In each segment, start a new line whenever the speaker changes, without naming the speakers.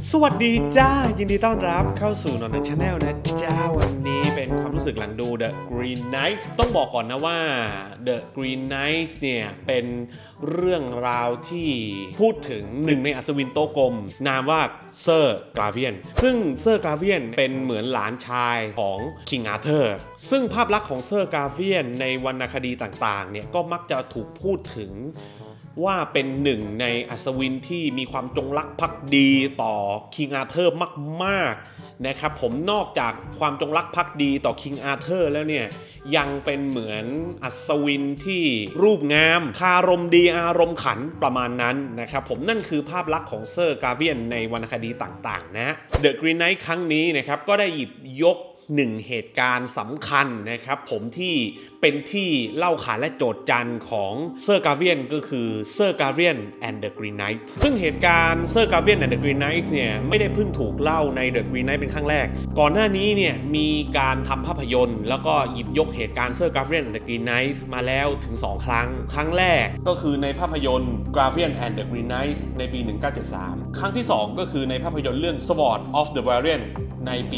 สวัสดีจ้ายินดีต้อนรับเข้าสู่นอนหนังชาแนลนะจ้าวันนี้เป็นความรู้สึกหลังดู The Green Knight ต้องบอกก่อนนะว่า The Green Knight เนี่ยเป็นเรื่องราวที่พูดถึงหนึ่งในอัศวินโต๊ะกลมนามว่าเซอร์กราเวียนซึ่งเซอร์กราเวียนเป็นเหมือนหลานชายของคิงอาร์เธอร์ซึ่งภาพลักษณ์ของเซอร์กราเวียนในวรรณคดีต่างๆเนี่ยก็มักจะถูกพูดถึงว่าเป็นหนึ่งในอัศวินที่มีความจงรักภักดีต่อคิงอาร์เธอร์มากๆนะครับผมนอกจากความจงรักภักดีต่อคิงอาร์เธอร์แล้วเนี่ยยังเป็นเหมือนอัศวินที่รูปงามคารมดีอารมณ์ขันประมาณนั้นนะครับผมนั่นคือภาพลักษณ์ของเซอร์กราเวียนในวรรณคดีต่างๆนะ The Green Knight ครั้งนี้นะครับก็ได้หยิบยกหนึ่งเหตุการณ์สำคัญนะครับผมที่เป็นที่เล่าขานและโจทย์จันของเซอร์กาเวียนก็คือเซอร์กาเวียน and the Green Knight ซึ่งเหตุการณ์เซอร์กาเวียน and the Green Knight เนี่ยไม่ได้เพิ่งถูกเล่าใน The Green Knight เป็นครั้งแรกก่อนหน้านี้เนี่ยมีการทำภาพยนตร์แล้วก็หยิบยกเหตุการณ์เซอร์กาเวียน and the Green Knight มาแล้วถึง2ครั้งครั้งแรกก็คือในภาพยนตร์ Gravian and the Green Knight ในปี 1973 ครั้งที่2ก็คือในภาพยนตร์เรื่อง Sword of the Varian ในปี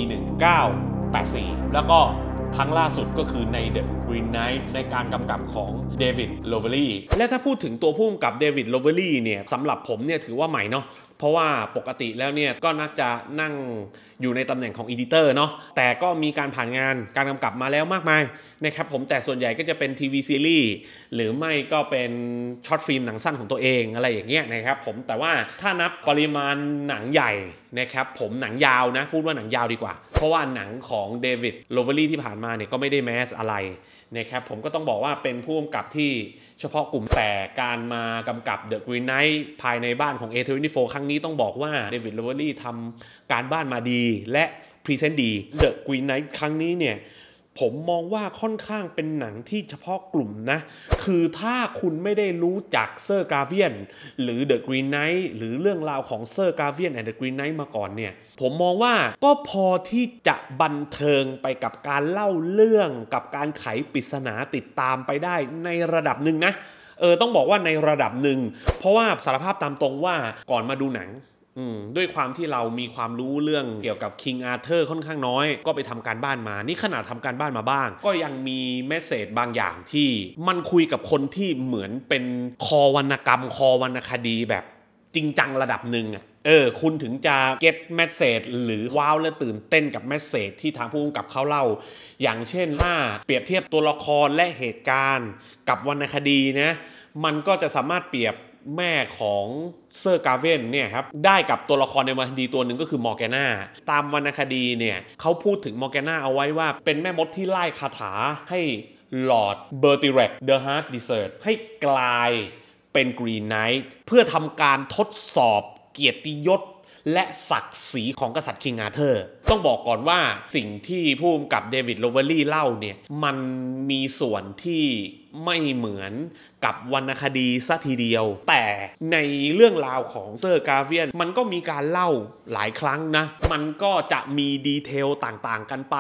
1984 แล้วก็ครั้งล่าสุดก็คือใน The Green Knight ในการกำกับของเดวิด โลเวอรี่และถ้าพูดถึงตัวผู้กำกับเดวิด โลเวอรี่เนี่ยสำหรับผมเนี่ยถือว่าใหม่เนาะเพราะว่าปกติแล้วเนี่ยก็นักจะนั่งอยู่ในตำแหน่งของอีดิเตอร์เนาะแต่ก็มีการผ่านงานการกำกับมาแล้วมากมายนะครับผมแต่ส่วนใหญ่ก็จะเป็นทีวีซีรีส์หรือไม่ก็เป็นช็อตฟิล์มหนังสั้นของตัวเองอะไรอย่างเงี้ยนะครับผมแต่ว่าถ้านับปริมาณหนังใหญ่นะครับผมหนังยาวนะพูดว่าหนังยาวดีกว่าเพราะว่าหนังของเดวิด โลเวอรี่ที่ผ่านมาเนี่ยก็ไม่ได้แมสอะไรนะครับผมก็ต้องบอกว่าเป็นผู้กำกับที่เฉพาะกลุ่มแต่การมากำกับ The Green Knight ภายในบ้านของ A24 ครั้งนี้ต้องบอกว่าเดวิด โลเวอรี่ทำการบ้านมาดีและพรีเซนต์ดี The Green Knight ครั้งนี้เนี่ยผมมองว่าค่อนข้างเป็นหนังที่เฉพาะกลุ่มนะคือถ้าคุณไม่ได้รู้จักเซอร์กราเวียนหรือ The Green Knight หรือเรื่องราวของเซอร์กราเวียน and The Green Knight มาก่อนเนี่ยผมมองว่าก็พอที่จะบันเทิงไปกับการเล่าเรื่องกับการไขปริศนาติดตามไปได้ในระดับหนึ่งนะต้องบอกว่าในระดับหนึ่งเพราะว่าสารภาพตามตรงว่าก่อนมาดูหนังด้วยความที่เรามีความรู้เรื่องเกี่ยวกับคิงอาร์เธอร์ค่อนข้างน้อยก็ไปทำการบ้านมานี่ขนาดทำการบ้านมาบ้างก็ยังมีเมสเสจบางอย่างที่มันคุยกับคนที่เหมือนเป็นคอวรรณกรรมคอวรรณคดีแบบจริงจังระดับหนึ่งคุณถึงจะเก็ตเมสเสจหรือว้าวและตื่นเต้นกับเมสเสจที่ทางผู้กำกับเขาเล่าอย่างเช่นถ้าเปรียบเทียบตัวละครและเหตุการณ์กับวรรณคดีนะมันก็จะสามารถเปรียบแม่ของเซอร์กาเวียนเนี่ยครับได้กับตัวละครในวรรณคดีตัวหนึ่งก็คือมอร์แกนาตามวรรณคดีเนี่ยเขาพูดถึงมอร์แกนาเอาไว้ว่าเป็นแม่มดที่ไล่คาถาให้ลอร์ดเบอร์ติเรกเดอะฮาร์ดดิเซอร์ตให้กลายเป็นกรีนไนท์เพื่อทำการทดสอบเกียรติยศและศักดิ์ศรีของกษัตริย์คิงอาร์เธอร์ต้องบอกก่อนว่าสิ่งที่ผู้กำกับเดวิด โลเวอรี่เล่าเนี่ยมันมีส่วนที่ไม่เหมือนกับวรรณคดีซะทีเดียวแต่ในเรื่องราวของเซอร์กาเวียนมันก็มีการเล่าหลายครั้งนะมันก็จะมีดีเทลต่างๆกันไป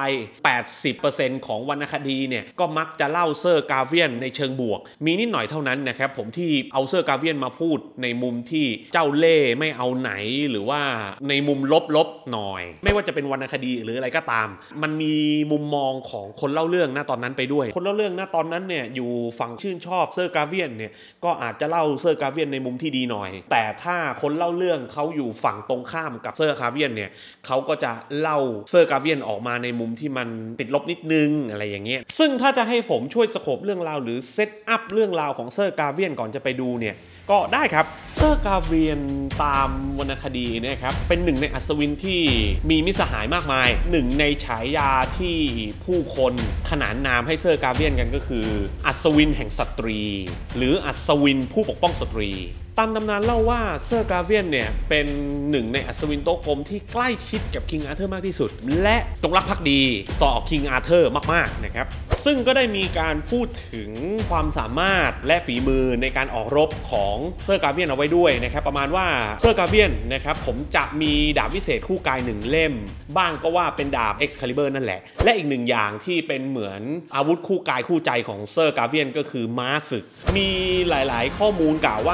80% ของวรรณคดีเนี่ยก็มักจะเล่าเซอร์กาเวียนในเชิงบวกมีนิดหน่อยเท่านั้นนะครับผมที่เอาเซอร์กาเวียนมาพูดในมุมที่เจ้าเล่ห์ไม่เอาไหนหรือว่าในมุมลบๆหน่อยไม่ว่าจะเป็นวรรณคดีหรืออะไรก็ตามมันมีมุมมองของคนเล่าเรื่องณตอนนั้นไปด้วยคนเล่าเรื่องณตอนนั้นเนี่ยอยู่ฝั่งชื่นชอบเซอร์กาเวียนเนี่ยก็อาจจะเล่าเซอร์กาเวียนในมุมที่ดีหน่อยแต่ถ้าคนเล่าเรื่องเขาอยู่ฝั่งตรงข้ามกับเซอร์กาเวียนเนี่ยเขาก็จะเล่าเซอร์กาเวียนออกมาในมุมที่มันติดลบนิดนึงอะไรอย่างเงี้ยซึ่งถ้าจะให้ผมช่วยสโคปเรื่องราวหรือเซตอัพเรื่องราวของเซอร์กาเวียนก่อนจะไปดูเนี่ยก็ได้ครับเซอร์กาเวียนตามวรรณคดีเนี่ยครับเป็นหนึ่งในอัศวินที่มีมิตรสหายมากมายหนึ่งในฉายาที่ผู้คนขนานนามให้เซอร์กาเวียนกันก็คืออัศวินแห่งสตรีหรืออัศวินผู้ปกป้องสตรีตามตำนานเล่าว่าเซอร์กาเวียนเนี่ยเป็นหนึ่งในอัศวินโต๊ะกลมที่ใกล้ชิดกับคิงอาร์เธอร์มากที่สุดและจงรักภักดีต่อคิงอาร์เธอร์มากๆนะครับซึ่งก็ได้มีการพูดถึงความสามารถและฝีมือในการออกรบของเซอร์กาเวียนเอาไว้ด้วยนะครับประมาณว่าเซอร์กาเวียนนะครับผมจะมีดาบวิเศษคู่กาย1เล่มบ้างก็ว่าเป็นดาบ Excalibur นั่นแหละและอีกหนึ่งอย่างที่เป็นเหมือนอาวุธคู่กายคู่ใจของเซอร์กาเวียนก็คือม้าศึกมีหลายๆข้อมูลกล่าวว่า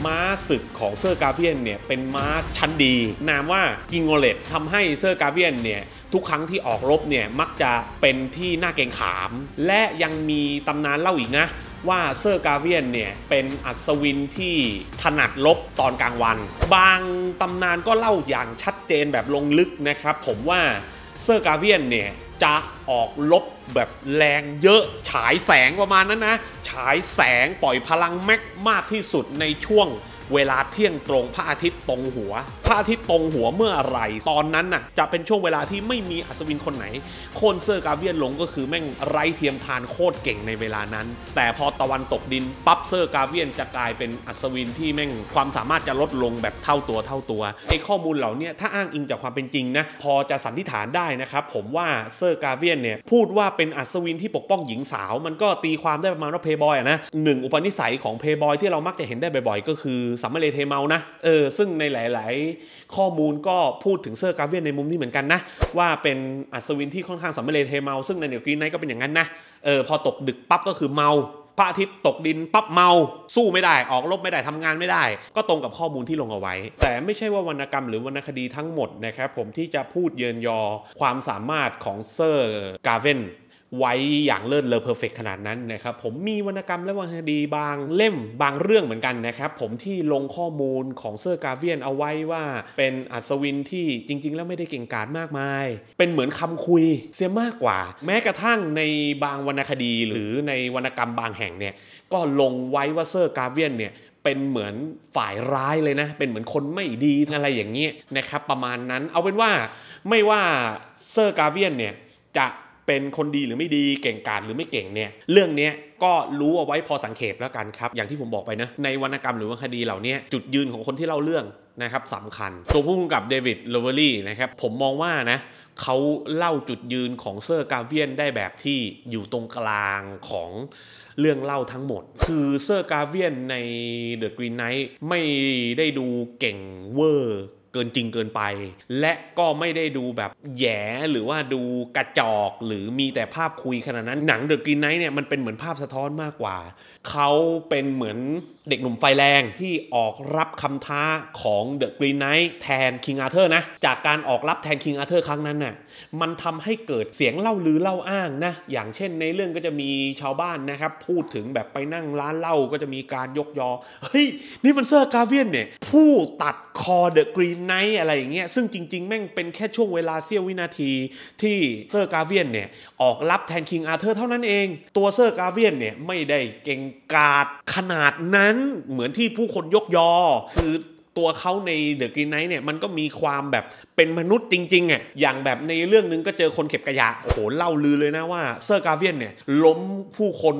ม้าศึกของเซอร์กาเวียนเนี่ยเป็นม้าชั้นดีนามว่ากิงโงเลตทำให้เซอร์กาเวียนเนี่ยทุกครั้งที่ออกรบเนี่ยมักจะเป็นที่น่าเกรงขามและยังมีตำนานเล่าอีกนะว่าเซอร์กาเวียนเนี่ยเป็นอัศวินที่ถนัดรบตอนกลางวันบางตำนานก็เล่าอย่างชัดเจนแบบลงลึกนะครับผมว่าเซอร์กาเวียนเนี่ยจะออกรบแบบแรงเยอะฉายแสงประมาณนั้นนะฉายแสงปล่อยพลังแม็กมากที่สุดในช่วงเวลาเที่ยงตรงพระอาทิตย์ตรงหัวพระอาทิตย์ตรงหัวเมื่อไหร่ตอนนั้นน่ะจะเป็นช่วงเวลาที่ไม่มีอัศวินคนไหนโค่นเซอร์กาเวียนลงก็คือแม่งไร้เทียมทานโคตรเก่งในเวลานั้นแต่พอตะวันตกดินปั๊บเซอร์กาเวียนจะกลายเป็นอัศวินที่แม่งความสามารถจะลดลงแบบเท่าตัวไอ้ข้อมูลเหล่านี้ถ้าอ้างอิงจากความเป็นจริงนะพอจะสันนิษฐานได้นะครับผมว่าเซอร์กาเวียนเนี่ยพูดว่าเป็นอัศวินที่ปกป้องหญิงสาวมันก็ตีความได้ประมาณว่าเพย์บอยนะหนึ่งอุปนิสัยของเพย์บอยที่เรามักจะเห็นได้บ่อยๆก็คือสัมมาเลเทเมานะซึ่งในหลายๆข้อมูลก็พูดถึงเซอร์กาเวียนในมุมนี้เหมือนกันนะว่าเป็นอัศวินที่ค่อนข้างสัมมาเลเทเมาซึ่งในเดอะกรีนไนท์ก็เป็นอย่างนั้นนะพอตกดึกปั๊บก็คือเมาพระอาทิตย์ตกดินปั๊บเมาสู้ไม่ได้ออกรบไม่ได้ทำงานไม่ได้ก็ตรงกับข้อมูลที่ลงเอาไว้แต่ไม่ใช่ว่าวรรณกรรมหรือวรรณคดีทั้งหมดนะครับผมที่จะพูดเยินยอความสามารถของเซอร์กาเวียนไว้อย่างเลิศเลอเพอร์เฟกขนาดนั้นนะครับผมมีวรรณกรรมและวรรณคดีบางเล่มบางเรื่องเหมือนกันนะครับผมที่ลงข้อมูลของเซอร์กาเวียนเอาไว้ว่าเป็นอัศวินที่จริงๆแล้วไม่ได้เก่งกาจมากมายเป็นเหมือนคำคุยเสียมากกว่าแม้กระทั่งในบางวรรณคดีหรือในวรรณกรรมบางแห่งเนี่ยก็ลงไว้ว่าเซอร์กาเวียนเนี่ยเป็นเหมือนฝ่ายร้ายเลยนะเป็นเหมือนคนไม่ดีอะไรอย่างเงี้ยนะครับประมาณนั้นเอาเป็นว่าไม่ว่าเซอร์กาเวียนเนี่ยจะเป็นคนดีหรือไม่ดีเก่งกาจหรือไม่เก่งเนี่ยเรื่องนี้ก็รู้เอาไว้พอสังเขปแล้วกันครับอย่างที่ผมบอกไปนะในวรรณกรรมหรือวรรณคดีเหล่านี้จุดยืนของคนที่เล่าเรื่องนะครับสำคัญตัวผู้กำกับเดวิดโลเวอรี่นะครับผมมองว่านะเขาเล่าจุดยืนของเซอร์กาเวียนได้แบบที่อยู่ตรงกลางของเรื่องเล่าทั้งหมดคือเซอร์กาเวียนใน The Green Knight ไม่ได้ดูเก่งเวอร์เกินจริงเกินไปและก็ไม่ได้ดูแบบแย่หรือว่าดูกระจอกหรือมีแต่ภาพคุยขนาดนั้นหนัง The Green Knight เนี่ยมันเป็นเหมือนภาพสะท้อนมากกว่าเขาเป็นเหมือนเด็กหนุ่มไฟแรงที่ออกรับคำท้าของ The Green Knight แทน King Arthur นะจากการออกรับแทน King Arthur ครั้งนั้นน่ะมันทำให้เกิดเสียงเล่าลือเล่าอ้างนะอย่างเช่นในเรื่องก็จะมีชาวบ้านนะครับพูดถึงแบบไปนั่งร้านเหล้าก็จะมีการยกยอเฮ้ยนี่มันเซอร์กาเวียนเนี่ยผู้ตัดคอ The Green Knight อะไรอย่างเงี้ยซึ่งจริงๆแม่งเป็นแค่ช่วงเวลาเสี้ยววินาทีที่เซอร์กาเวียนเนี่ยออกรับแทน King Arthur เท่านั้นเองตัวเซอร์กาเวียนเนี่ยไม่ได้เก่งกาจขนาดนั้นเหมือนที่ผู้คนยกยอคือตัวเขาใน The Green Knight เนี่ยมันก็มีความแบบเป็นมนุษย์จริงๆอ่ะอย่างแบบในเรื่องนึงก็เจอคนเก็บขยะโอ้โหเล่าลือเลยนะว่าเซอร์กาเวียนเนี่ยล้มผู้คน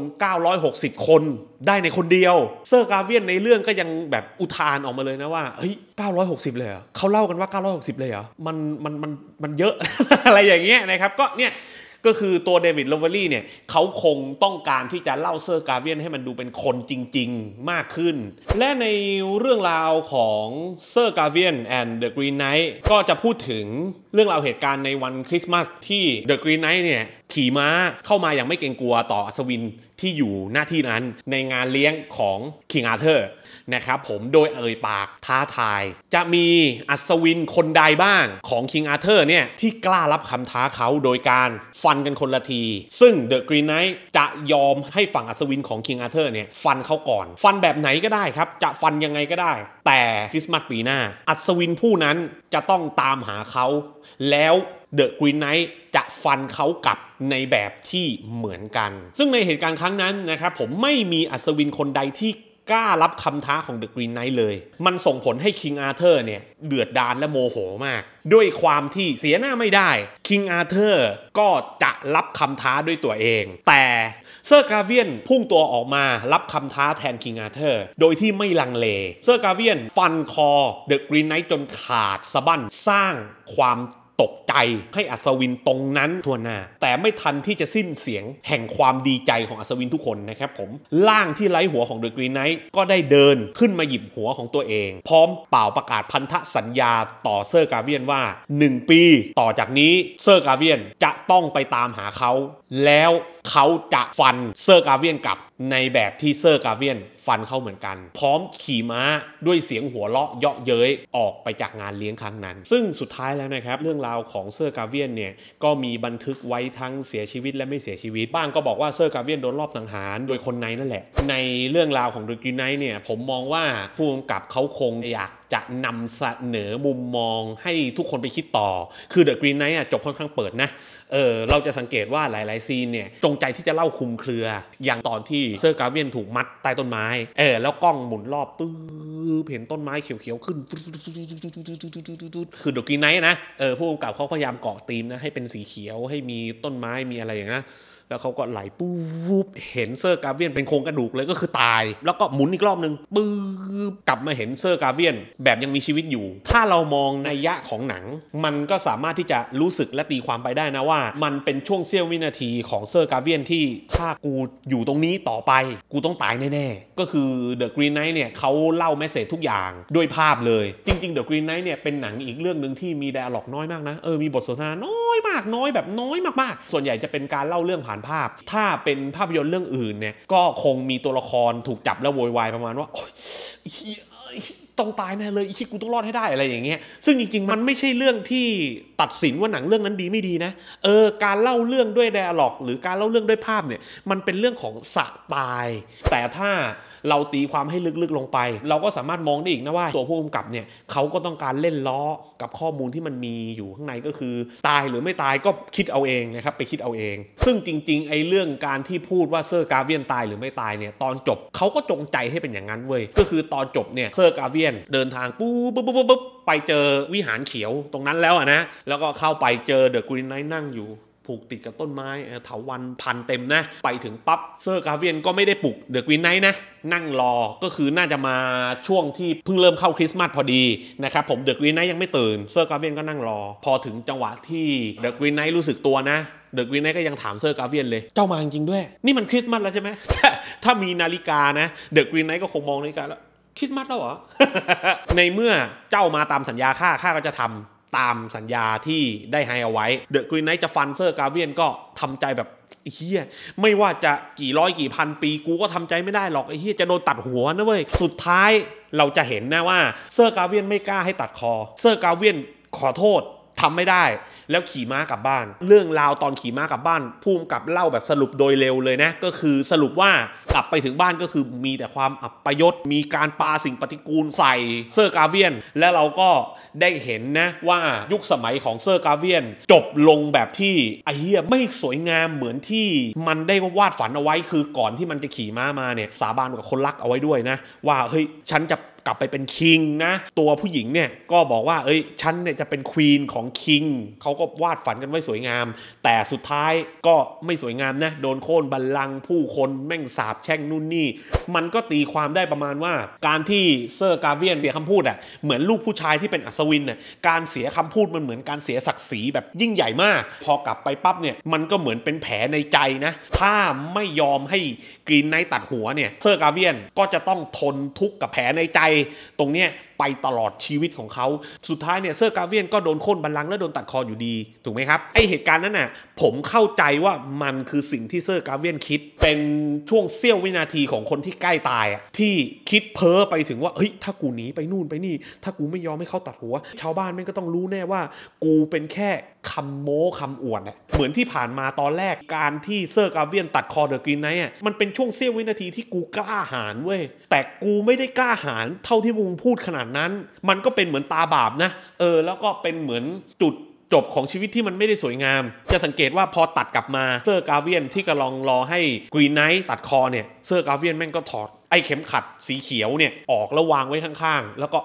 960คนได้ในคนเดียวเซอร์กาเวียนในเรื่องก็ยังแบบอุทานออกมาเลยนะว่าเฮ้ย960เลยเหรอเขาเล่ากันว่า960เลยเหรอมันเยอะ อะไรอย่างเงี้ยนะครับก็เนี่ยก็คือตัวเดวิดโลเวอรี่เนี่ยเขาคงต้องการที่จะเล่าเซอร์กาเวียนให้มันดูเป็นคนจริงๆมากขึ้นและในเรื่องราวของเซอร์กาเวียน and the Green Knight ก็จะพูดถึงเรื่องราวเหตุการณ์ในวันคริสต์มาสที่ The Green Knight เนี่ยขี่ม้าเข้ามาอย่างไม่เกรงกลัวต่ออัศวินที่อยู่หน้าที่นั้นในงานเลี้ยงของ King Arthur นะครับผมโดยเอ่ยปากท้าทายจะมีอัศวินคนใดบ้างของ King Arthur เนี่ยที่กล้ารับคำท้าเขาโดยการฟันกันคนละทีซึ่ง The Green Knight จะยอมให้ฝั่งอัศวินของ King Arthur เนี่ยฟันเขาก่อนฟันแบบไหนก็ได้ครับจะฟันยังไงก็ได้แต่คริสต์มาสปีหน้าอัศวินผู้นั้นจะต้องตามหาเขาแล้วThe Green Knight จะฟันเขากลับในแบบที่เหมือนกันซึ่งในเหตุการณ์ครั้งนั้นนะครับผมไม่มีอัศวินคนใดที่กล้ารับคำท้าของ The Green Knight เลยมันส่งผลให้ King Arthur เนี่ยเดือดดาลและโมโหมากด้วยความที่เสียหน้าไม่ได้ King Arthur ก็จะรับคำท้าด้วยตัวเองแต่เซอร์กาเวียนพุ่งตัวออกมารับคำท้าแทน King Arthur โดยที่ไม่ลังเลเซอร์กาเวียนฟันคอ The Green Knight จนขาดสะบั้นสร้างความตกใจใจให้อัศวินตรงนั้นทั่วหน้าแต่ไม่ทันที่จะสิ้นเสียงแห่งความดีใจของอัศวินทุกคนนะครับผมร่างที่ไร้หัวของเดอะกรีนไนท์ก็ได้เดินขึ้นมาหยิบหัวของตัวเองพร้อมเป่าประกาศพันธสัญญาต่อเซอร์กาเวียนว่า1 ปีต่อจากนี้เซอร์กาเวียนจะต้องไปตามหาเขาแล้วเขาจะฟันเซอร์กาเวียนกลับในแบบที่เซอร์กาเวียนฟันเขาเหมือนกันพร้อมขี่ม้าด้วยเสียงหัวเราะเยาะเย้ยออกไปจากงานเลี้ยงครั้งนั้นซึ่งสุดท้ายแล้วนะครับเรื่องราวของเซอร์กาเวียนเนี่ยก็มีบันทึกไว้ทั้งเสียชีวิตและไม่เสียชีวิตบ้างก็บอกว่าเซอร์กาเวียนโดนลอบสังหารโดยคนในนั่นแหละในเรื่องราวของเดอะกรีนไนท์เนี่ยผมมองว่าผู้กำกับเขาคงอยากจะนำเสนอมุมมองให้ทุกคนไปคิดต่อคือเดอะกรีนไนท์จบค่อนข้างเปิดนะเราจะสังเกตว่าหลายๆซีนเนี่ยจงใจที่จะเล่าคุมเครืออย่างตอนที่เซอร์กาเวียนถูกมัดใต้ต้นไม้แล้วกล้องหมุนรอบปื๊บเห็นต้นไม้เขียวๆขึ้นคือเดอะกรีนไนท์นะผู้กำกับเขาพยายามเกาะธีมนะให้เป็นสีเขียวให้มีต้นไม้มีอะไรอย่างนั้นแล้วเขาก็ไหลปุ๊บเห็นเซอร์กาเวียนเป็นโครงกระดูกเลยก็คือตายแล้วก็หมุนอีกรอบนึงปุ๊บกลับมาเห็นเซอร์กาเวียนแบบยังมีชีวิตอยู่ถ้าเรามองนัยยะของหนังมันก็สามารถที่จะรู้สึกและตีความไปได้นะว่ามันเป็นช่วงเสี้ยววินาทีของเซอร์กาเวียนที่ถ้ากูอยู่ตรงนี้ต่อไปกูต้องตายแน่ๆก็คือเดอะกรีนไนท์เนี่ยเขาเล่าเมสเสจทุกอย่างด้วยภาพเลยจริงๆเดอะกรีนไนท์เนี่ยเป็นหนังอีกเรื่องนึงที่มีไดอะล็อกน้อยมากนะมีบทสนทนาน้อยมากน้อยแบบน้อยมากๆส่วนใหญ่จะเป็นการเล่าเรื่องผ่านภาพถ้าเป็นภาพยนตร์เรื่องอื่นเนี่ยก็คงมีตัวละครถูกจับแล้วโวยวายประมาณว่าโอ๊ยต้องตายแน่เลยกูต้องรอดให้ได้อะไรอย่างเงี้ยซึ่งจริงๆมันไม่ใช่เรื่องที่ตัดสินว่าหนังเรื่องนั้นดีไม่ดีนะการเล่าเรื่องด้วยไดอะล็อกหรือการเล่าเรื่องด้วยภาพเนี่ยมันเป็นเรื่องของสไตล์แต่ถ้าเราตีความให้ลึกๆลงไปเราก็สามารถมองได้อีกนะว่าตัวผู้กำกับเนี่ยเขาก็ต้องการเล่นล้อกับข้อมูลที่มันมีอยู่ข้างในก็คือตายหรือไม่ตายก็คิดเอาเองนะครับไปคิดเอาเองซึ่งจริงๆไอ้เรื่องการที่พูดว่าเซอร์กาเวียนตายหรือไม่ตายเนี่ยตอนจบเขาก็จงใจให้เป็นอย่างนั้นเว้ยก็คือตอนจบเนี่ยเซอร์กาเวียนเดินทางปุ๊บไปเจอวิหารเขียวตรงนั้นแล้วนะแล้วก็เข้าไปเจอเดอะกรีนไนท์นั่งอยู่ผูกติดกับต้นไม้เถาวัลย์พันเต็มนะไปถึงปั๊บเซอร์กาเวียนก็ไม่ได้ปลุกเดอะกรีนไนท์นะนั่งรอก็คือน่าจะมาช่วงที่เพิ่งเริ่มเข้าคริสต์มาสพอดีนะครับผมเดอะกรีนไนท์ยังไม่ตื่นเซอร์กาเวียนก็นั่งรอพอถึงจังหวะที่เดอะกรีนไนท์รู้สึกตัวนะเดอะกรีนไนท์ก็ยังถามเซอร์กาเวียนเลยเจ้ามาจริงด้วยนี่มันคริสต์มาสแล้วใช่ไหม ถ้ามีนาฬิกานะเดอะกรีนไนท์ก็คงมองนาฬิกาแล้วคริสต์มาสแล้วเหรอ ในเมื่อเจ้ามาตามสัญญาข้าก็จะทำตามสัญญาที่ได้ให้เอาไว้เดอะกรีนไนท์จะฟันเซอร์กาเวียนก็ทำใจแบบไอ้เหี้ยไม่ว่าจะกี่ร้อยกี่พันปีกูก็ทำใจไม่ได้หรอกไอ้เหี้ยจะโดนตัดหัวนะเว้ยสุดท้ายเราจะเห็นนะว่าเซอร์กาเวียนไม่กล้าให้ตัดคอเซอร์กาเวียนขอโทษทำไม่ได้แล้วขี่ม้ากลับบ้านเรื่องราวตอนขี่ม้ากลับบ้านผู้กำกับเล่าแบบสรุปโดยเร็วเลยนะก็คือสรุปว่ากลับไปถึงบ้านก็คือมีแต่ความอับยศมีการปาสิ่งปฏิกูลใส่เซอร์กาเวียนและเราก็ได้เห็นนะว่ายุคสมัยของเซอร์กาเวียนจบลงแบบที่ไอ้เหี้ยไม่สวยงามเหมือนที่มันได้วาดฝันเอาไว้คือก่อนที่มันจะขี่ม้ามาเนี่ยสาบานกับคนรักเอาไว้ด้วยนะว่าเฮ้ยฉันจะกลับไปเป็นคิงนะตัวผู้หญิงเนี่ยก็บอกว่าฉันเนี่ยจะเป็นควีนของคิงเขาก็วาดฝันกันไว้สวยงามแต่สุดท้ายก็ไม่สวยงามนะโดนโค่นบัลลังก์ผู้คนแม่งสาบแช่งนู่นนี่มันก็ตีความได้ประมาณว่าการที่เซอร์กาเวียนเสียคำพูดเหมือนลูกผู้ชายที่เป็นอัศวินการเสียคำพูดมันเหมือนการเสียศักดิ์ศรีแบบยิ่งใหญ่มากพอกลับไปปั๊บเนี่ยมันก็เหมือนเป็นแผลในใจนะถ้าไม่ยอมให้กรีนไนท์ตัดหัวเนี่ยเซอร์กาเวียนก็จะต้องทนทุกข์กับแผลในใจตรงเนี้ยไปตลอดชีวิตของเขาสุดท้ายเนี่ยเซอร์กาเวียนก็โดนโค่นบัลลังก์และโดนตัดคออยู่ดีถูกไหมครับไอเหตุการณ์นั้นน่ะผมเข้าใจว่ามันคือสิ่งที่เซอร์กาเวียนคิดเป็นช่วงเสี้ยววินาทีของคนที่ใกล้ตายที่คิดเพ้อไปถึงว่าเฮ้ยถ้ากูหนีไปนู่นไปนี่ถ้ากูไม่ยอมให้เขาตัดหัวชาวบ้านแม่งก็ต้องรู้แน่ว่ากูเป็นแค่คำโม้คำอวดเหมือนที่ผ่านมาตอนแรกการที่เซอร์กาเวียนตัดคอเดอะกรีนไนท์มันเป็นช่วงเสี้ยววินาทีที่กูกล้าหาญเว้ยแต่กูไม่ได้กล้าหาญเท่าที่มึงพูดขนาดนั้นมันก็เป็นเหมือนตาบาปนะแล้วก็เป็นเหมือนจุดจบของชีวิตที่มันไม่ได้สวยงามจะสังเกตว่าพอตัดกลับมาเซอร์กาเวียนที่กำลังรอให้กรีนไนท์ตัดคอเนี่ยเซอร์กาเวียนแม่งก็ถอดไอ้เข็มขัดสีเขียวเนี่ยออกแล้ววางไว้ข้างๆแล้วก็พ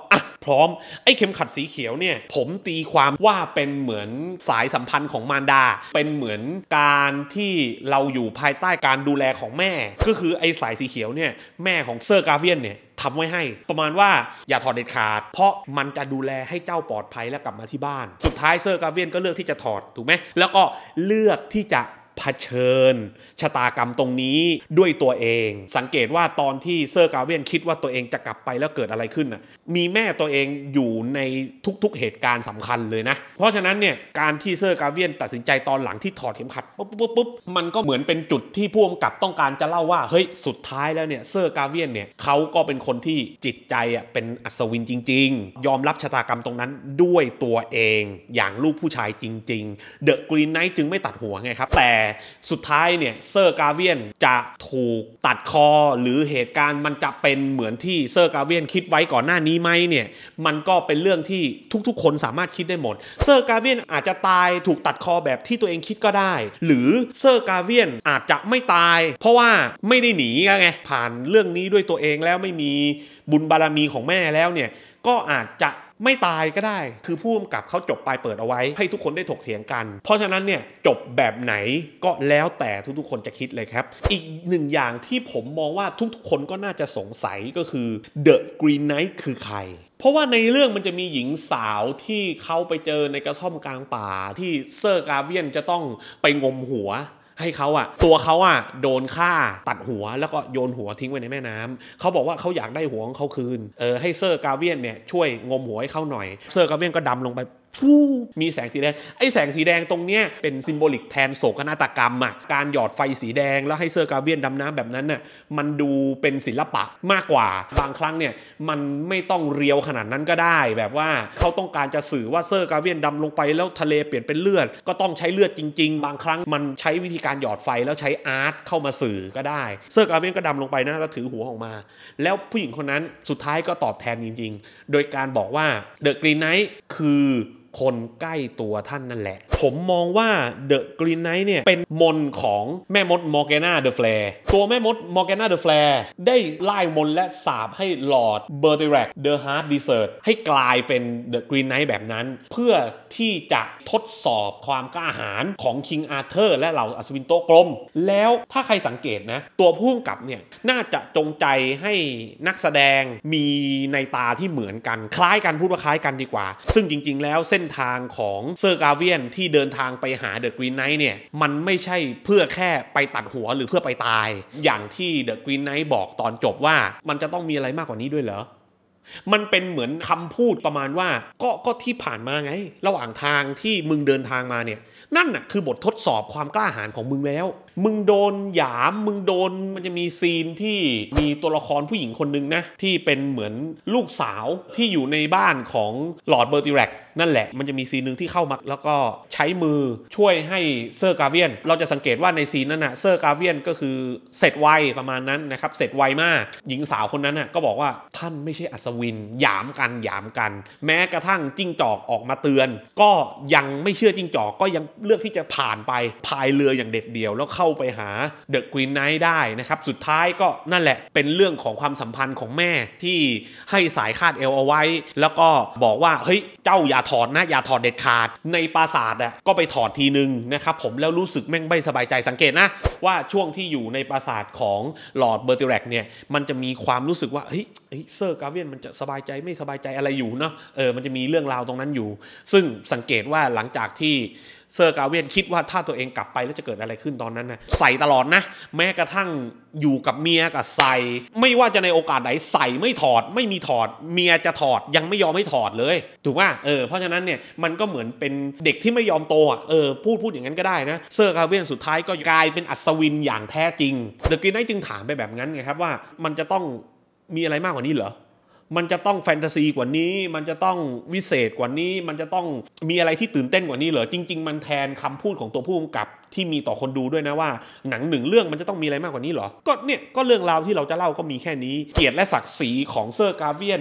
พร้อมไอ้เข็มขัดสีเขียวเนี่ยผมตีความว่าเป็นเหมือนสายสัมพันธ์ของมารดาเป็นเหมือนการที่เราอยู่ภายใต้การดูแลของแม่ก็คือไอ้สายสีเขียวเนี่ยแม่ของเซอร์กาเวียนเนี่ยทำไว้ให้ประมาณว่าอย่าถอดเด็ดขาดเพราะมันจะดูแลให้เจ้าปลอดภัยและกลับมาที่บ้านสุดท้ายเซอร์กาเวียนก็เลือกที่จะถอดถูกไหมแล้วก็เลือกที่จะเผชิญชะตากรรมตรงนี้ด้วยตัวเองสังเกตว่าตอนที่เซอร์กาเวียนคิดว่าตัวเองจะกลับไปแล้วเกิดอะไรขึ้นน่ะมีแม่ตัวเองอยู่ในทุกๆเหตุการณ์สำคัญเลยนะเพราะฉะนั้นเนี่ยการที่เซอร์กาเวียนตัดสินใจตอนหลังที่ถอดเข็มขัดปุ๊บมันก็เหมือนเป็นจุดที่ผู้กำกับต้องการจะเล่าว่าเฮ้ยสุดท้ายแล้วเนี่ยเซอร์กาเวียนเนี่ยเขาก็เป็นคนที่จิตใจเป็นอัศวินจริงๆยอมรับชะตากรรมตรงนั้นด้วยตัวเองอย่างลูกผู้ชายจริงๆเดอะกรีนไนท์จึงไม่ตัดหัวไงครับแต่สุดท้ายเนี่ยเซอร์กาเวียนจะถูกตัดคอหรือเหตุการณ์มันจะเป็นเหมือนที่เซอร์กาเวียนคิดไว้ก่อนหน้านี้ไหมเนี่ยมันก็เป็นเรื่องที่ทุกๆคนสามารถคิดได้หมดเซอร์กาเวียนอาจจะตายถูกตัดคอแบบที่ตัวเองคิดก็ได้หรือเซอร์กาเวียนอาจจะไม่ตายเพราะว่าไม่ได้หนีไงผ่านเรื่องนี้ด้วยตัวเองแล้วไม่มีบุญบารมีของแม่แล้วเนี่ยก็อาจจะไม่ตายก็ได้คือผู้กำกับเขาจบปลายเปิดเอาไว้ให้ทุกคนได้ถกเถียงกันเพราะฉะนั้นเนี่ยจบแบบไหนก็แล้วแต่ทุกๆคนจะคิดเลยครับอีกหนึ่งอย่างที่ผมมองว่าทุกๆคนก็น่าจะสงสัยก็คือ The Green Knight คือใครเพราะว่าในเรื่องมันจะมีหญิงสาวที่เขาไปเจอในกระท่อมกลางป่าที่เซอร์กาเวียนจะต้องไปงมหัวให้เขาตัวเขาโดนฆ่าตัดหัวแล้วก็โยนหัวทิ้งไว้ในแม่น้ำเขาบอกว่าเขาอยากได้หัวของเขาคืนให้เซอร์กาเวียนเนี่ยช่วยงมหัวให้เขาหน่อยเซอร์กาเวียนก็ดำลงไปมีแสงสีแดงไอ้แสงสีแดงตรงเนี้ยเป็นซิมโบลิกแทนโศกนาฏกรรมการหยอดไฟสีแดงแล้วให้เซอร์กาเวียนดำน้ำแบบนั้นน่ะมันดูเป็นศิลปะมากกว่าบางครั้งเนี่ยมันไม่ต้องเรียวขนาดนั้นก็ได้แบบว่าเขาต้องการจะสื่อว่าเซอร์กาเวียนดำลงไปแล้วทะเลเปลี่ยนเป็นเลือดก็ต้องใช้เลือดจริงๆบางครั้งมันใช้วิธีการหยอดไฟแล้วใช้อาร์ตเข้ามาสื่อก็ได้เซอร์กาเวียนก็ดำลงไปนะแล้วถือหัวออกมาแล้วผู้หญิงคนนั้นสุดท้ายก็ตอบแทนจริงๆโดยการบอกว่าเดอะกรีนไนท์คือคนใกล้ตัวท่านนั่นแหละผมมองว่าเดอะกรีนไนท์เนี่ยเป็นมนของแม่มดมอร์แกนาเดอะแฟร์ตัวแม่มดมอร์แกนาเดอะแฟร์ได้ไล่มนและสาปให้ลอร์ดเบอร์ติแร็กเดอะฮาร์ดดีเซิร์ตให้กลายเป็นเดอะกรีนไนท์แบบนั้นเพื่อที่จะทดสอบความกล้าหาญของคิงอาร์เธอร์และเหล่าอัศวินโต๊ะกลมแล้วถ้าใครสังเกตนะตัวผู้กำกับเนี่ยน่าจะจงใจให้นักแสดงมีในตาที่เหมือนกันคล้ายกันพูดว่าคล้ายกันดีกว่าซึ่งจริงๆแล้วเส้นทางของเซอร์กาเวียนที่เดินทางไปหาเดอะกรีนไนท์เนี่ยมันไม่ใช่เพื่อแค่ไปตัดหัวหรือเพื่อไปตายอย่างที่เดอะกรีนไนท์บอกตอนจบว่ามันจะต้องมีอะไรมากกว่านี้ด้วยเหรอมันเป็นเหมือนคำพูดประมาณว่าก็ที่ผ่านมาไงระหว่างทางที่มึงเดินทางมาเนี่ยนั่นน่ะคือบททดสอบความกล้าหาญของมึงแล้วมึงโดนหยามมึงโดนมันจะมีซีนที่มีตัวละครผู้หญิงคนนึงนะที่เป็นเหมือนลูกสาวที่อยู่ในบ้านของลอร์ดเบอร์ติแร็กนั่นแหละมันจะมีซีนนึงที่เข้ามาแล้วก็ใช้มือช่วยให้เซอร์กาเวียนเราจะสังเกตว่าในซีนนั้นน่ะเซอร์กาเวียนก็คือเสร็จไวประมาณนั้นนะครับเสร็จไวมากหญิงสาวคนนั้นน่ะก็บอกว่าท่านไม่ใช่อัศวินหยามกันแม้กระทั่งจิ้งจอกออกมาเตือนก็ยังไม่เชื่อจิ้งจอกก็ยังเลือกที่จะผ่านไปพายเรืออย่างเด็ดเดี่ยวแล้วเข้าไปหาเดอะกรีนไนท์ได้นะครับสุดท้ายก็นั่นแหละเป็นเรื่องของความสัมพันธ์ของแม่ที่ให้สายคาดเอวเอาไว้แล้วก็บอกว่าเฮ้ยเจ้าอย่าถอดนะอย่าถอดเด็ดขาดในปราสาทก็ไปถอดทีนึงนะครับผมแล้วรู้สึกแม่งไม่สบายใจสังเกตนะว่าช่วงที่อยู่ในปราสาทของลอร์ดเบอร์ติแร็กเนี่ยมันจะมีความรู้สึกว่าเฮ้ยเซอร์กาเวียนมันจะสบายใจไม่สบายใจอะไรอยู่เนาะมันจะมีเรื่องราวตรงนั้นอยู่ซึ่งสังเกตว่าหลังจากที่เซอร์กาเวียนคิดว่าถ้าตัวเองกลับไปแล้วจะเกิดอะไรขึ้นตอนนั้นนะใส่ตลอดนะแม้กระทั่งอยู่กับเมียกับใส่ไม่ว่าจะในโอกาสไหนใส่ไม่ถอดไม่มีถอดเมียจะถอดยังไม่ยอมให้ถอดเลยถูกป่ะเพราะฉะนั้นเนี่ยมันก็เหมือนเป็นเด็กที่ไม่ยอมโตพูดอย่างนั้นก็ได้นะเซอร์กาเวียนสุดท้ายก็กลายเป็นอัศวินอย่างแท้จริงเดอะกรีนไนท์จึงถามไปแบบนั้นไงครับว่ามันจะต้องมีอะไรมากกว่านี้เหรอมันจะต้องแฟนตาซีกว่านี้มันจะต้องวิเศษกว่านี้มันจะต้องมีอะไรที่ตื่นเต้นกว่านี้เหรอจริงๆมันแทนคำพูดของตัวผู้กำกับที่มีต่อคนดูด้วยนะว่าหนังหนึ่งเรื่องมันจะต้องมีอะไรมากกว่านี้เหรอก็เรื่องราวที่เราจะเล่าก็มีแค่นี้เกียรติและศักดิ์ศรีของเซอร์กาเวียนเนี่ย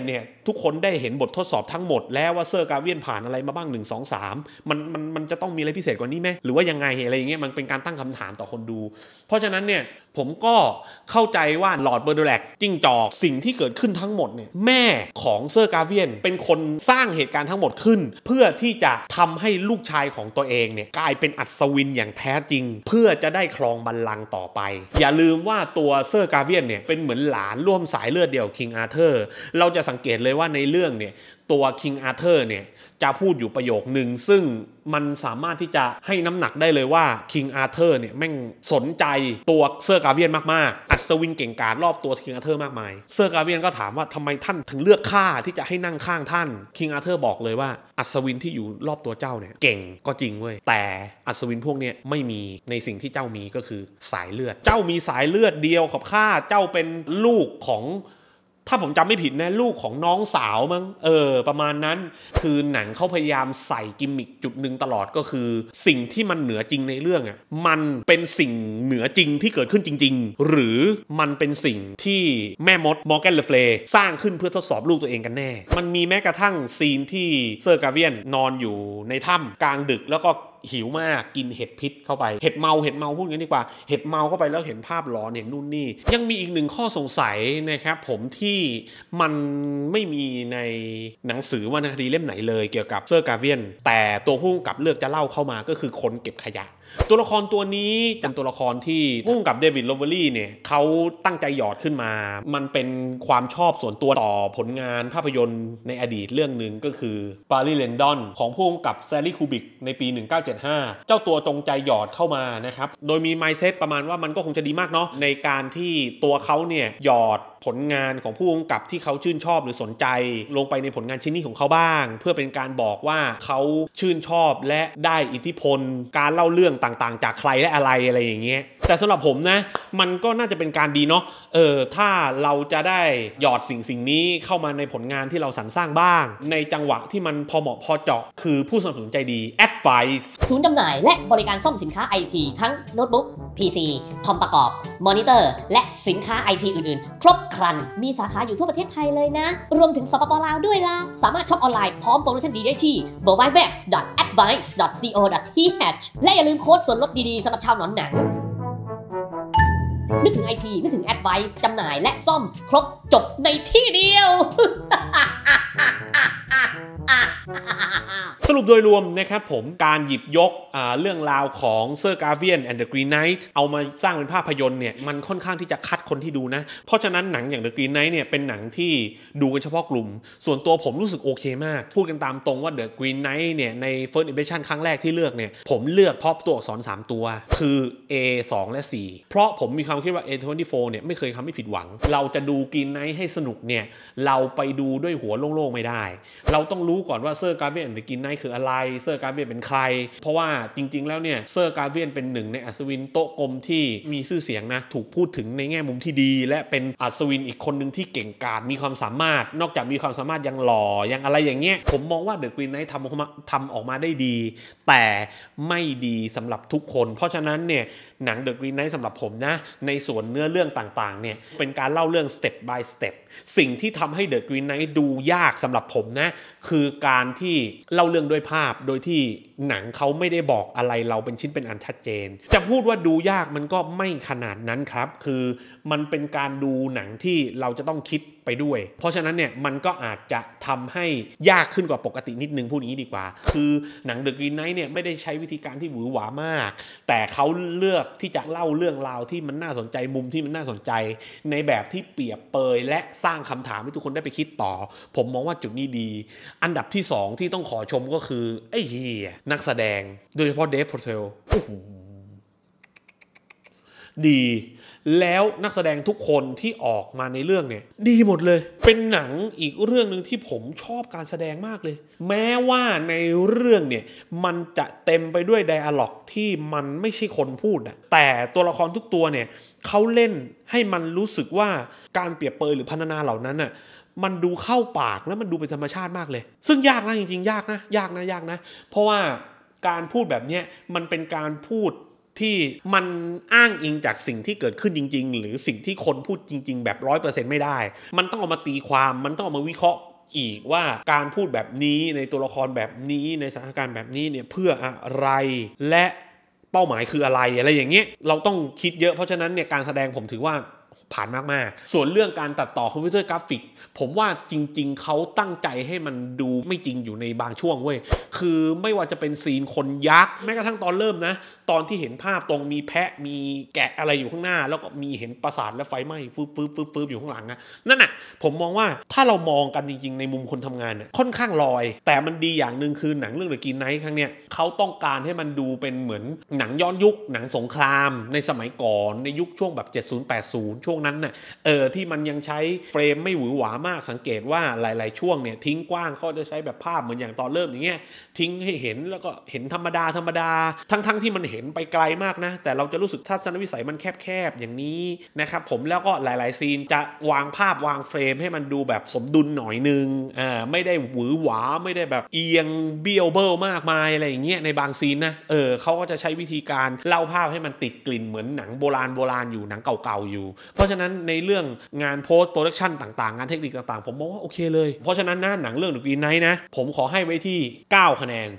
ทุกคนได้เห็นบททดสอบทั้งหมดแล้วว่าเซอร์กาเวียนผ่านอะไรมาบ้าง1 2 3มันจะต้องมีอะไรพิเศษกว่านี้ไหมหรือว่ายังไงอะไรอย่างเงี้ยมันเป็นการตั้งคำถามต่อคนดูเพราะฉะนั้นเนี่ยผมก็เข้าใจว่าลอร์ดเบอร์โดแลกจิ้งจอกสิ่งที่เกิดขึ้นทั้งหมดเนี่ยแม่ของเซอร์กาเวียนเป็นคนสร้างเหตุการณ์ทั้งหมดขึ้นเพื่อที่จะทำให้ลูกชายของตัวเองเนี่ยกลายเป็นอัศวินอย่างแท้จริงเพื่อจะได้ครองบัลลังก์ต่อไปอย่าลืมว่าตัวเซอร์กาเวียนเนี่ยเป็นเหมือนหลานร่วมสายเลือดเดียวคิงอาร์เธอร์เราจะสังเกตเลยว่าในเรื่องเนี่ยตัวคิงอาร์เธอร์เนี่ยจะพูดอยู่ประโยคนึงซึ่งมันสามารถที่จะให้น้ำหนักได้เลยว่าคิงอาร์เธอร์เนี่ยแม่งสนใจตัวเซอร์กาเวียนมากๆอัศวินเก่งกาจรอบตัวคิงอาร์เธอร์มากมายเซอร์กาเวียนก็ถามว่าทำไมท่านถึงเลือกข้าที่จะให้นั่งข้างท่านคิงอาร์เธอร์บอกเลยว่าอัศวินที่อยู่รอบตัวเจ้าเนี่ยเก่งก็จริงเว้ยแต่อัศวินพวกเนี้ยไม่มีในสิ่งที่เจ้ามีก็คือสายเลือดเจ้ามีสายเลือดเดียวกับข้าเจ้าเป็นลูกของถ้าผมจำไม่ผิดนะลูกของน้องสาวมั้งประมาณนั้นคือหนังเขาพยายามใส่กิมมิคจุดหนึ่งตลอดก็คือสิ่งที่มันเหนือจริงในเรื่องอ่ะมันเป็นสิ่งเหนือจริงที่เกิดขึ้นจริงๆหรือมันเป็นสิ่งที่แม่มดมอร์แกน เลเฟลย์สร้างขึ้นเพื่อทดสอบลูกตัวเองกันแน่มันมีแม้กระทั่งซีนที่เซอร์กาเวียนนอนอยู่ในถ้ำกลางดึกแล้วก็หิวมากกินเห็ดพิษเข้าไปเห็ดเมาพูดงั้นดีกว่าเห็ดเมาเข้าไปแล้วเห็นภาพหลอนเห็นนู่นนี่ยังมีอีกหนึ่งข้อสงสัยนะครับผมที่มันไม่มีในหนังสือวรรณคดีเล่มไหนเลยเกี่ยวกับเซอร์กาเวียนแต่ตัวผู้กำกับเลือกจะเล่าเข้ามาก็คือคนเก็บขยะตัวละครตัวนี้เป็นตัวละครที่ผู้กำกับเดวิด โลเวอรี่เนี่ยเขาตั้งใจหยอดขึ้นมามันเป็นความชอบส่วนตัวต่อผลงานภาพยนตร์ในอดีตเรื่องหนึ่งก็คือปารีส แลนดอนของผู้กำกับแซลลี่ คูบิกในปี1975เจ้าตัวจงใจหยอดเข้ามานะครับโดยมีไมซ์เซตประมาณว่ามันก็คงจะดีมากเนาะในการที่ตัวเขาเนี่ยหยอดผลงานของผู้กำกับที่เขาชื่นชอบหรือสนใจลงไปในผลงานชิ้นนี้ของเขาบ้างเพื่อเป็นการบอกว่าเขาชื่นชอบและได้อิทธิพลการเล่าเรื่องต่างๆจากใครและอะไรอย่างเงี้ยแต่สำหรับผมนะมันก็น่าจะเป็นการดีเนาะถ้าเราจะได้หยอดสิ่งนี้เข้ามาในผลงานที่เราสรรสร้างบ้างในจังหวะที่มันพอเหมาะพอเจาะคือผู้สนับสนุนใจดี Advice
ศูนย์จำหน่ายและบริการซ่อมสินค้า IT ทั้งโน้ตบุ๊ก PC คอมประกอบมอนิเตอร์และสินค้า IT อื่นๆครบครันมีสาขาอยู่ทั่วประเทศไทยเลยนะรวมถึงสปป.ลาวด้วยล่ะสามารถช็อปออนไลน์พร้อมโปรโมชั่นดีได้ที่ www.advice.co.th และอย่าลืมโค้ดส่วนลดดีๆสำหรับชาวหนอนหนังนึกถึง IT นึกถึง Advice จำหน่ายและซ่อมครบจบในที่เดียว
สรุปโดยรวมนะครับผมการหยิบยกเรื่องราวของเซอร์กาเวียนแอนด์เดอะกรีนไนท์เอามาสร้างเป็นภาพยนตร์เนี่ยมันค่อนข้างที่จะคัดคนที่ดูนะเพราะฉะนั้นหนังอย่างเดอะกรีนไนท์เนี่ยเป็นหนังที่ดูกันเฉพาะกลุ่มส่วนตัวผมรู้สึกโอเคมากพูดกันตามตรงว่าเดอะกรีนไนท์เนี่ยใน First Impression ครั้งแรกที่เลือกเนี่ยผมเลือกเพราะตัวอักษร3ตัวคือ A2 และ 4เพราะผมมีความคิดว่า A24 เนี่ยไม่เคยทำให้ผิดหวังเราจะดูกรีนไนท์ให้สนุกเนี่ยเราไปดูด้วยหัวโล่งๆไม่ได้เราต้องรู้ก่อนว่าเซอร์กาเวียนแอนด์เดอะกรีนไนท์คืออะไรเซอร์กาเวียนเป็นใครเพราะว่าจริงๆแล้วเนี่ยเซอร์กาเวียนเป็นหนึ่งในอัศวินโต๊ะกลมที่มีชื่อเสียงนะถูกพูดถึงในแง่มุมที่ดีและเป็นอัศวินอีกคนหนึ่งที่เก่งกาจมีความสามารถนอกจากมีความสามารถยังหล่อยังอะไรอย่างเงี้ยผมมองว่าเดอะกรีนไนท์ทำออกมาได้ดีแต่ไม่ดีสำหรับทุกคนเพราะฉะนั้นเนี่ยหนัง The Green Knight สำหรับผมนะในส่วนเนื้อเรื่องต่างๆเนี่ยเป็นการเล่าเรื่อง step by step สิ่งที่ทำให้ The Green Knight ดูยากสำหรับผมนะคือการที่เล่าเรื่องด้วยภาพโดยที่หนังเขาไม่ได้บอกอะไรเราเป็นชิ้นเป็นอันชัดเจนจะพูดว่าดูยากมันก็ไม่ขนาดนั้นครับคือมันเป็นการดูหนังที่เราจะต้องคิดไปด้วยเพราะฉะนั้นเนี่ยมันก็อาจจะทำให้ยากขึ้นกว่าปกตินิดนึงพูดอย่างนี้ดีกว่าคือหนัง The Green Knight เนี่ยไม่ได้ใช้วิธีการที่หวือหวามากแต่เขาเลือกที่จะเล่าเรื่องราวที่มันน่าสนใจมุมที่มันน่าสนใจในแบบที่เปรียบเปยและสร้างคำถามให้ทุกคนได้ไปคิดต่อผมมองว่าจุดนี้ดีอันดับที่2ที่ต้องขอชมก็คือไอ้เหี้ยนักแสดงโดยเฉพาะเดฟ โพเทลดีแล้วนักแสดงทุกคนที่ออกมาในเรื่องเนี่ยดีหมดเลยเป็นหนังอีกเรื่องนึงที่ผมชอบการแสดงมากเลยแม้ว่าในเรื่องเนี่ยมันจะเต็มไปด้วยไดอะล็อกที่มันไม่ใช่คนพูดอะแต่ตัวละครทุกตัวเนี่ยเขาเล่นให้มันรู้สึกว่าการเปรียบเปรยหรือพรรณนาเหล่านั้นอะมันดูเข้าปากแล้วมันดูเป็นธรรมชาติมากเลยซึ่งยากนะจริงๆยากนะเพราะว่าการพูดแบบเนี้ยมันเป็นการพูดที่มันอ้างอิงจากสิ่งที่เกิดขึ้นจริงๆหรือสิ่งที่คนพูดจริงๆแบบ 100% ไม่ได้มันต้องเอามาตีความมันต้องเอามาวิเคราะห์อีกว่าการพูดแบบนี้ในตัวละครแบบนี้ในสถานการณ์แบบนี้เนี่ยเพื่ออะไรและเป้าหมายคืออะไรอย่างเงี้ยเราต้องคิดเยอะเพราะฉะนั้นเนี่ยการแสดงผมถือว่าผ่านมากๆส่วนเรื่องการตัดต่อคอมพิวเตอร์กราฟิกผมว่าจริงๆเขาตั้งใจให้มันดูไม่จริงอยู่ในบางช่วงเว้ยคือไม่ว่าจะเป็นซีนคนยักษ์แม้กระทั่งตอนเริ่มนะตอนที่เห็นภาพตรงมีแพะมีแกะอะไรอยู่ข้างหน้าแล้วก็มีเห็นปราสาทและไฟไหม้ฟืบอยู่ข้างหลังนั่นน่ะผมมองว่าถ้าเรามองกันจริงๆในมุมคนทำงานค่อนข้างลอยแต่มันดีอย่างหนึ่งคือหนังเรื่อง The Green Knight ครั้งเนี้ยเขาต้องการให้มันดูเป็นเหมือนหนังย้อนยุคหนังสงครามในสมัยก่อนในยุคช่วงแบบ70-80ช่วงนั้นน่ะที่มันยังใช้เฟรมไม่หวือหวามากสังเกตว่าหลายๆช่วงเนี่ยทิ้งกว้างเขาจะใช้แบบภาพเหมือนอย่างตอนเริ่มอย่างเงี้ยทิ้งให้เห็นแล้วก็เห็นธรรมดาทั้งที่มันเห็นไปไกลมากนะแต่เราจะรู้สึกทัศนวิสัยมันแคบๆอย่างนี้นะครับผมแล้วก็หลายๆซีนจะวางภาพวางเฟรมให้มันดูแบบสมดุลหน่อยนึงไม่ได้หวือหวาไม่ได้แบบเอียงเบี้ยวเบ้อมากมายอะไรอย่างเงี้ยในบางซีนนะเขาก็จะใช้วิธีการเล่าภาพให้มันติดกลิ่นเหมือนหนังโบราณอยู่หนังเก่าๆอยู่เพราะฉะนั้นในเรื่องงานโพสต์โปรดักชันต่างๆงานเทคนิคต่างๆผมมองว่าโอเคเลยเพราะฉะนั้นหนังเรื่อง The Green Knight นะผมขอให้ไว้ที่9คะแนน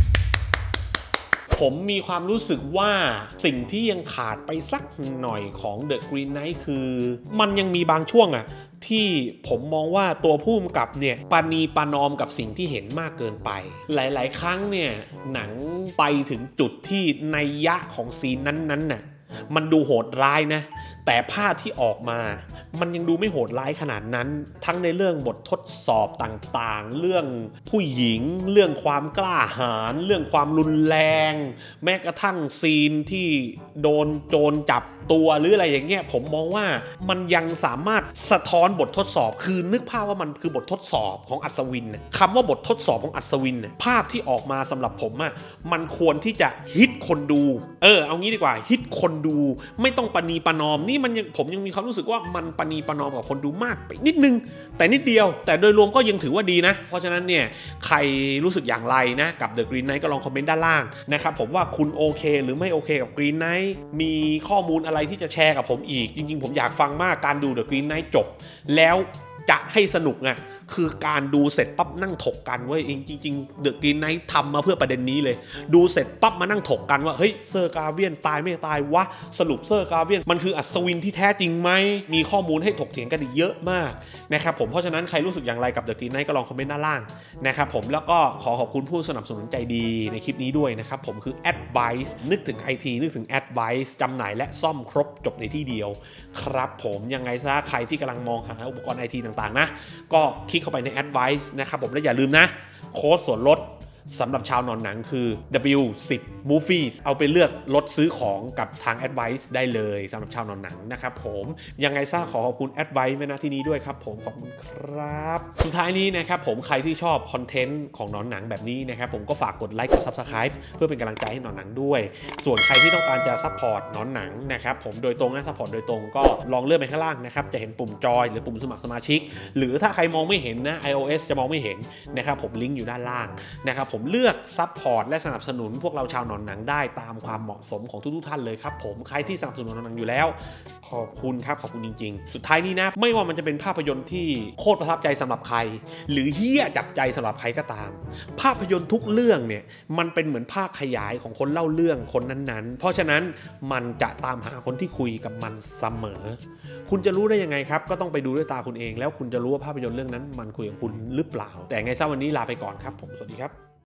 ผมมีความรู้สึกว่าสิ่งที่ยังขาดไปสักหน่อยของ The Green Knight คือมันยังมีบางช่วงที่ผมมองว่าตัวผู้กำกับเนี่ยปณีประนอมกับสิ่งที่เห็นมากเกินไปหลายๆครั้งเนี่ยหนังไปถึงจุดที่นัยยะของซีนนั้นๆน่ะมันดูโหดร้ายนะแต่ภาพที่ออกมามันยังดูไม่โหดร้ายขนาดนั้นทั้งในเรื่องบททดสอบต่างๆเรื่องผู้หญิงเรื่องความกล้าหาญเรื่องความรุนแรงแม้กระทั่งซีนที่โดนโจรจับตัวหรืออะไรอย่างเงี้ยผมมองว่ามันยังสามารถสะท้อนบททดสอบคือนึกภาพว่ามันคือบททดสอบของอัศวินคำว่าบททดสอบของอัศวินภาพที่ออกมาสำหรับผมมันควรที่จะฮิตคนดูเอางี้ดีกว่าฮิตคนดูไม่ต้องประนีประนอมนี่ผมยังมีความรู้สึกว่ามันประนีประนอมกับคนดูมากไปนิดนึงแต่นิดเดียวแต่โดยรวมก็ยังถือว่าดีนะเพราะฉะนั้นเนี่ยใครรู้สึกอย่างไรนะกับ The Green Knight ก็ลองคอมเมนต์ด้านล่างนะครับผมว่าคุณโอเคหรือไม่โอเคกับ Green Knight มีข้อมูลอะไรที่จะแชร์กับผมอีกจริงๆผมอยากฟังมากการดู The Green Knight จบแล้วจะให้สนุกคือการดูเสร็จปั๊บนั่งถกกันเว้ยจริงๆ The Green Knight ทำมาเพื่อประเด็นนี้เลยดูเสร็จปั๊บมานั่งถกกันว่าเฮ้ยเซอร์กาเวียนตายไม่ตายวะสรุปเซอร์กาเวียนมันคืออัศวินที่แท้จริงไหมมีข้อมูลให้ถกเถียงกันอีกเยอะมากนะครับผมเพราะฉะนั้นใครรู้สึกอย่างไรกับ The Green Knight ก็ลองคอมเมนต์ด้านล่างนะครับผมแล้วก็ขอบคุณผู้สนับสนุนใจดีในคลิปนี้ด้วยนะครับผมคือ Advice นึกถึง IT นึกถึง Advice จำหน่ายและซ่อมครบจบในที่เดียวครับผมยังไงซะใครที่กำลังมองหาอุปกรณ์ IT ต่างๆนะก็คลิกเข้าไปใน Advice นะครับผมและอย่าลืมนะโค้ดส่วนลดสำหรับชาวนอนหนังคือ W10 Movies เอาไปเลือกลดซื้อของกับทาง Advice ได้เลยสำหรับชาวนอนหนังนะครับผมยังไงซะขอขอบคุณ Advice ไว้ณที่นี้ด้วยครับผมขอบคุณครับสุดท้ายนี้นะครับผมใครที่ชอบคอนเทนต์ของนอนหนังแบบนี้นะครับผมก็ฝากกดไลค์กด Subscribe เพื่อเป็นกำลังใจให้นอนหนังด้วยส่วนใครที่ต้องการจะซัพพอร์ตนอนหนังนะครับผมโดยตรงซัพพอร์ตโดยตรงก็ลองเลื่อนไปข้างล่างนะครับจะเห็นปุ่มจอยหรือปุ่มสมัครสมาชิกหรือถ้าใครมองไม่เห็นนะ iOS จะมองไม่เห็นนะครับผมลิงก์อยู่ด้านล่างนะครับผมเลือกซัพพอร์ตและสนับสนุนพวกเราชาวนอนหนังได้ตามความเหมาะสมของทุกท่านเลยครับผมใครที่สนับสนุนนอนหนังอยู่แล้วขอบคุณครับขอบคุณจริงๆสุดท้ายนี้นะไม่ว่ามันจะเป็นภาพยนตร์ที่โคตรประทับใจสำหรับใครหรือเฮี้ยจับใจสำหรับใครก็ตามภาพยนตร์ทุกเรื่องเนี่ยมันเป็นเหมือนภาคขยายของคนเล่าเรื่องคนนั้นๆเพราะฉะนั้นมันจะตามหาคนที่คุยกับมันเสมอคุณจะรู้ได้ยังไงครับก็ต้องไปดูด้วยตาคุณเองแล้วคุณจะรู้ว่าภาพยนตร์เรื่องนั้นมันคุยกับคุณหรือเปล่าแต่ไงซะวันนี้ลาไปก่อนครับผมสวัสดีครับ